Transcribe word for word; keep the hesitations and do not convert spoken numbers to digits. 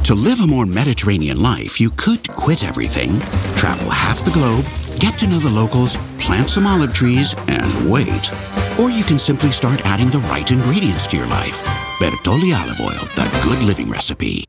To live a more Mediterranean life, you could quit everything, travel half the globe, get to know the locals, plant some olive trees, and wait. Or you can simply start adding the right ingredients to your life. Bertolli Olive Oil, the good living recipe.